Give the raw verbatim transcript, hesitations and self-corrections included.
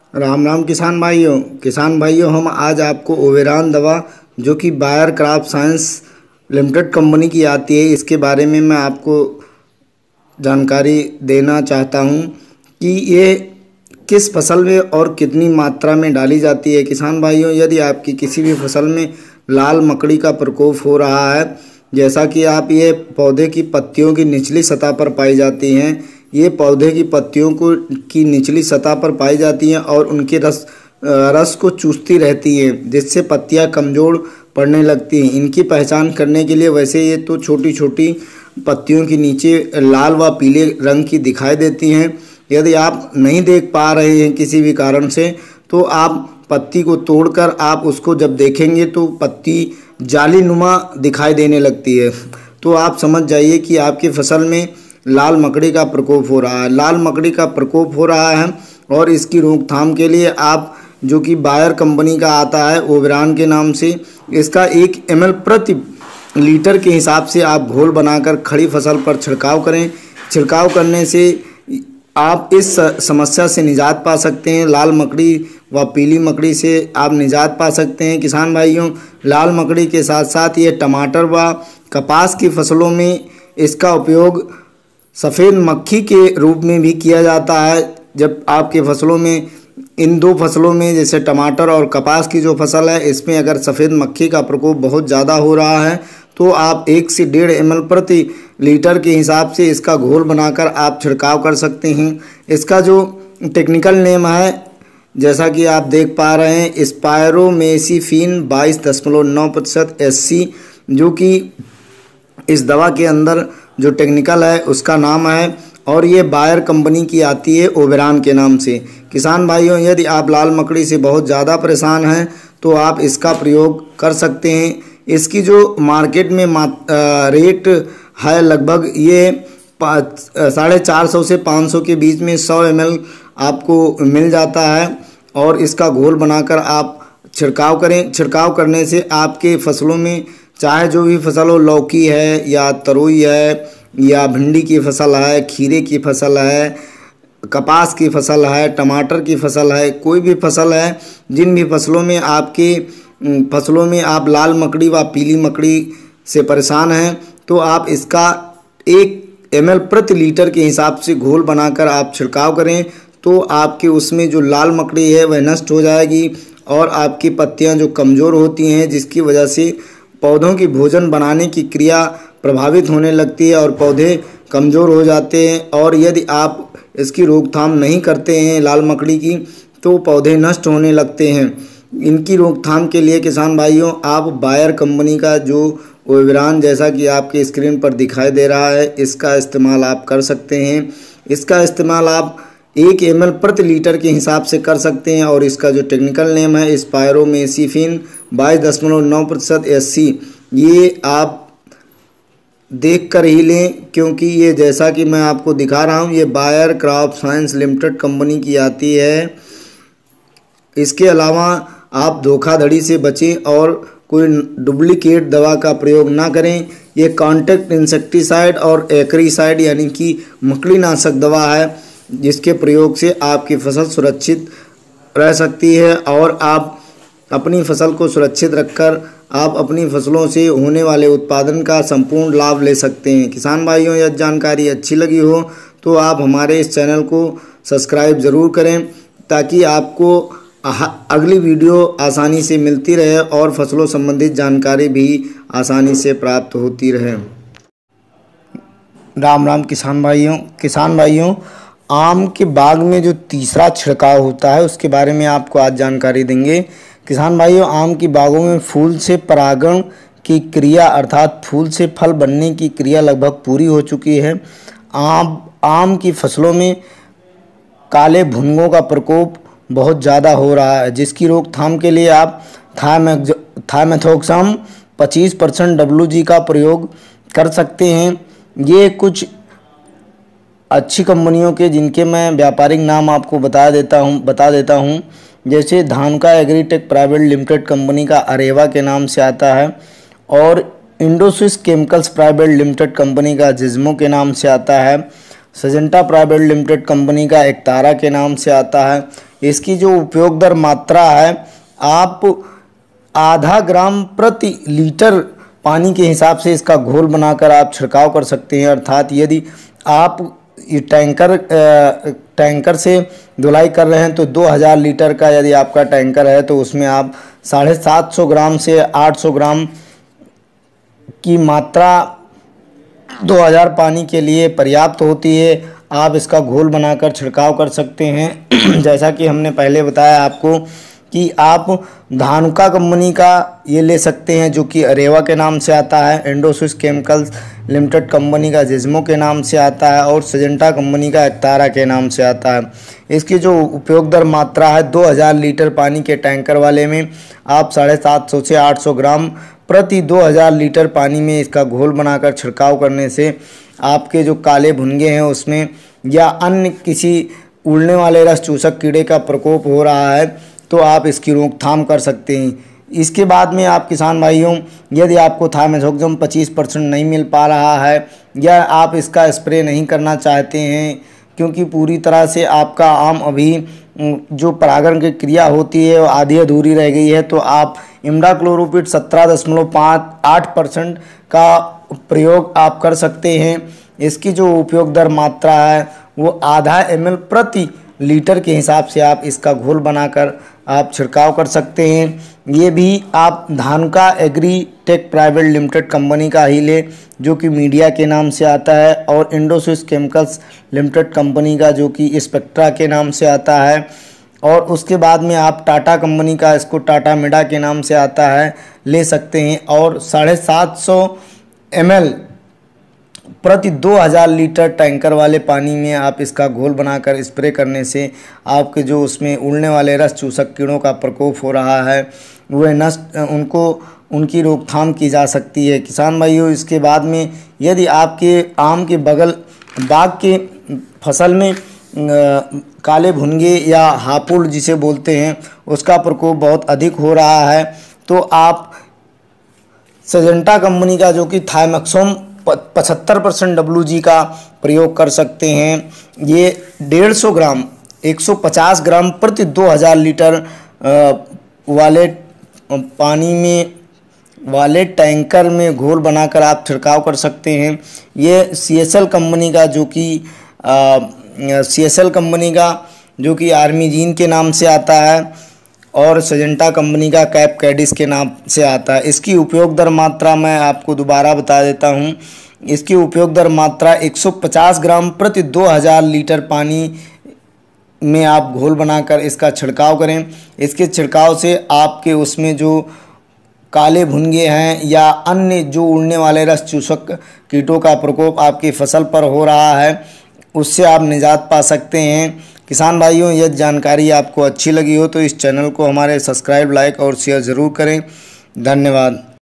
राम राम किसान भाइयों किसान भाइयों हम आज आपको ओवेरान दवा जो कि Bayer crop science limited company की आती है, इसके बारे में मैं आपको जानकारी देना चाहता हूं कि ये किस फसल में और कितनी मात्रा में डाली जाती है। किसान भाइयों, यदि आपकी किसी भी फसल में लाल मकड़ी का प्रकोप हो रहा है, जैसा कि आप ये पौधे की पत्तियों की निचली सतह पर पाई जाती हैं, ये पौधे की पत्तियों को की निचली सतह पर पाई जाती हैं और उनके रस रस को चूसती रहती हैं, जिससे पत्तियां कमज़ोर पड़ने लगती हैं। इनकी पहचान करने के लिए वैसे ये तो छोटी छोटी पत्तियों के नीचे लाल व पीले रंग की दिखाई देती हैं। यदि आप नहीं देख पा रहे हैं किसी भी कारण से, तो आप पत्ती को तोड़कर आप उसको जब देखेंगे तो पत्ती जालीनुमा दिखाई देने लगती है। तो आप समझ जाइए कि आपकी फसल में लाल मकड़ी का प्रकोप हो रहा है। लाल मकड़ी का प्रकोप हो रहा है और इसकी रोकथाम के लिए आप जो कि बायर कंपनी का आता है ओवेरान के नाम से, इसका एक एम एल प्रति लीटर के हिसाब से आप घोल बनाकर खड़ी फसल पर छिड़काव करें। छिड़काव करने से आप इस समस्या से निजात पा सकते हैं। लाल मकड़ी व पीली मकड़ी से आप निजात पा सकते हैं। किसान भाइयों, लाल मकड़ी के साथ साथ ये टमाटर व कपास की फसलों में इसका उपयोग सफ़ेद मक्खी के रूप में भी किया जाता है। जब आपके फसलों में इन दो फसलों में जैसे टमाटर और कपास की जो फसल है, इसमें अगर सफ़ेद मक्खी का प्रकोप बहुत ज़्यादा हो रहा है तो आप एक से डेढ़ एम एल प्रति लीटर के हिसाब से इसका घोल बनाकर आप छिड़काव कर सकते हैं। इसका जो टेक्निकल नेम है, जैसा कि आप देख पा रहे हैं, स्पायरोमेसिफिन बाईस दशमलव नौ प्रतिशत एस सी, जो कि इस दवा के अंदर जो टेक्निकल है उसका नाम है और ये बायर कंपनी की आती है ओवेरान के नाम से। किसान भाइयों, यदि आप लाल मकड़ी से बहुत ज़्यादा परेशान हैं तो आप इसका प्रयोग कर सकते हैं। इसकी जो मार्केट में रेट है लगभग ये साढ़े चार सौ से पाँच सौ के बीच में सौ एम एल आपको मिल जाता है और इसका घोल बनाकर आप छिड़काव करें। छिड़काव करने से आपके फसलों में चाहे जो भी फसल हो, लौकी है या तरोई है या भिंडी की फसल है, खीरे की फसल है, कपास की फसल है, टमाटर की फसल है, कोई भी फसल है, जिन भी फसलों में आपके फसलों में आप लाल मकड़ी व पीली मकड़ी से परेशान हैं, तो आप इसका एक एम एल प्रति लीटर के हिसाब से घोल बनाकर आप छिड़काव करें तो आपके उसमें जो लाल मकड़ी है वह नष्ट हो जाएगी और आपकी पत्तियां जो कमज़ोर होती हैं, जिसकी वजह से पौधों की भोजन बनाने की क्रिया प्रभावित होने लगती है और पौधे कमज़ोर हो जाते हैं। और यदि आप इसकी रोकथाम नहीं करते हैं लाल मकड़ी की, तो पौधे नष्ट होने लगते हैं। इनकी रोकथाम के लिए किसान भाइयों, आप बायर कंपनी का जो ओवेरान, जैसा कि आपके स्क्रीन पर दिखाई दे रहा है, इसका इस्तेमाल आप कर सकते हैं। इसका इस्तेमाल आप एक एम एल प्रति लीटर के हिसाब से कर सकते हैं और इसका जो टेक्निकल नेम है स्पायरोमेसिफिन बाईस दशमलव नौ प्रतिशत एस सी, ये आप देख कर ही लें, क्योंकि ये जैसा कि मैं आपको दिखा रहा हूँ, ये Bayer crop science limited company की आती है। इसके अलावा आप धोखाधड़ी से बचें और कोई डुप्लीकेट दवा का प्रयोग ना करें। ये कॉन्टैक्ट इंसेक्टिसाइड और एक्रीसाइड यानी कि मकड़ीनाशक दवा है, जिसके प्रयोग से आपकी फसल सुरक्षित रह सकती है और आप अपनी फसल को सुरक्षित रखकर आप अपनी फसलों से होने वाले उत्पादन का संपूर्ण लाभ ले सकते हैं। किसान भाइयों, यह जानकारी अच्छी लगी हो तो आप हमारे इस चैनल को सब्सक्राइब ज़रूर करें, ताकि आपको अगली वीडियो आसानी से मिलती रहे और फसलों संबंधित जानकारी भी आसानी से प्राप्त होती रहे। राम राम किसान भाइयों किसान भाइयों आम के बाग में जो तीसरा छिड़काव होता है उसके बारे में आपको आज जानकारी देंगे। किसान भाइयों, आम की बागों में फूल से परागण की क्रिया अर्थात फूल से फल बनने की क्रिया लगभग पूरी हो चुकी है। आम आम की फसलों में काले भुनगों का प्रकोप बहुत ज़्यादा हो रहा है, जिसकी रोकथाम के लिए आप थाइमेथोक्सम पच्चीस परसेंट डब्ल्यू जी का प्रयोग कर सकते हैं। ये कुछ अच्छी कंपनियों के जिनके मैं व्यापारिक नाम आपको बता देता हूँ बता देता हूँ जैसे Dhanuka Agritech private limited company का अरेवा के नाम से आता है और Indoswiss chemicals private limited company का जिज्मो के नाम से आता है। सिजेंटा प्राइवेट लिमिटेड कंपनी का एकतारा के नाम से आता है। इसकी जो उपयोग दर मात्रा है, आप आधा ग्राम प्रति लीटर पानी के हिसाब से इसका घोल बनाकर आप छिड़काव कर सकते हैं। अर्थात यदि आप ये टैंकर टैंकर से धुलाई कर रहे हैं तो दो हज़ार लीटर का यदि आपका टैंकर है तो उसमें आप साढ़े सात सौ ग्राम से आठ सौ ग्राम की मात्रा दो हज़ार पानी के लिए पर्याप्त होती है। आप इसका घोल बनाकर छिड़काव कर सकते हैं। जैसा कि हमने पहले बताया आपको कि आप धानुका कंपनी का ये ले सकते हैं जो कि अरेवा के नाम से आता है, इंडोस्विस केमिकल्स लिमिटेड कंपनी का जिज्मो के नाम से आता है और सिजेंटा कंपनी का एकतारा के नाम से आता है। इसकी जो उपयोग दर मात्रा है, दो हज़ार लीटर पानी के टैंकर वाले में आप साढ़े सात सौ से आठ सौ ग्राम प्रति दो हज़ार लीटर पानी में इसका घोल बनाकर छिड़काव करने से आपके जो काले भुनगे हैं उसमें या अन्य किसी उड़ने वाले रस चूसक कीड़े का प्रकोप हो रहा है तो आप इसकी रोकथाम कर सकते हैं। इसके बाद में आप किसान भाइयों, यदि आपको थाइमेथोक्सम पच्चीस परसेंट नहीं मिल पा रहा है या आप इसका स्प्रे नहीं करना चाहते हैं क्योंकि पूरी तरह से आपका आम अभी जो परागण की क्रिया होती है वो आधी अधूरी रह गई है, तो आप इमिडाक्लोप्रिड सत्रह दशमलव पाँच आठ परसेंट का प्रयोग आप कर सकते हैं। इसकी जो उपयोग दर मात्रा है वो आधा एम एल प्रति लीटर के हिसाब से आप इसका घोल बनाकर आप छिड़काव कर सकते हैं। ये भी आप Dhanuka Agritech private limited company का ही ले जो कि मीडिया के नाम से आता है और इंडोस्विस केमिकल्स लिमिटेड कंपनी का जो कि स्पेक्ट्रा के नाम से आता है और उसके बाद में आप टाटा कंपनी का, इसको टाटा मिडा के नाम से आता है, ले सकते हैं और साढ़े सात सौ एम एल प्रति दो हज़ार लीटर टैंकर वाले पानी में आप इसका घोल बनाकर स्प्रे करने से आपके जो उसमें उड़ने वाले रस चूसक कीड़ों का प्रकोप हो रहा है वह नष्ट उनको उनकी रोकथाम की जा सकती है। किसान भाइयों, इसके बाद में यदि आपके आम के बगल बाग के फसल में काले भुनगे या हापुड़ जिसे बोलते हैं उसका प्रकोप बहुत अधिक हो रहा है तो आप सिजेंटा कंपनी का जो कि थाइमेथोक्सम पचहत्तर परसेंट डब्ल्यू जी का प्रयोग कर सकते हैं। ये डेढ़ सौ ग्राम एक सौ पचास ग्राम प्रति दो हज़ार लीटर वाले पानी में वाले टैंकर में घोल बनाकर आप छिड़काव कर सकते हैं। ये सी एस एल कंपनी का जो कि सी एस एल कंपनी का जो कि आर्मीजीन के नाम से आता है और सिजेंटा कंपनी का कैप कैडिस के नाम से आता है। इसकी उपयोग दर मात्रा मैं आपको दोबारा बता देता हूँ। इसकी उपयोग दर मात्रा एक सौ पचास ग्राम प्रति दो हज़ार लीटर पानी में आप घोल बनाकर इसका छिड़काव करें। इसके छिड़काव से आपके उसमें जो काले भुनगे हैं या अन्य जो उड़ने वाले रस चूसक कीटों का प्रकोप आपकी फसल पर हो रहा है उससे आप निजात पा सकते हैं। किसान भाइयों, यह जानकारी आपको अच्छी लगी हो तो इस चैनल को हमारे सब्सक्राइब, लाइक और शेयर ज़रूर करें। धन्यवाद।